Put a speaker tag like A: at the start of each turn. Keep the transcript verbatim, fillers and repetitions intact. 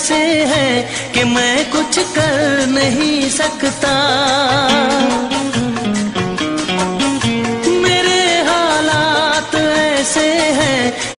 A: ऐसे हैं कि मैं कुछ कर नहीं सकता। मेरे हालात ऐसे हैं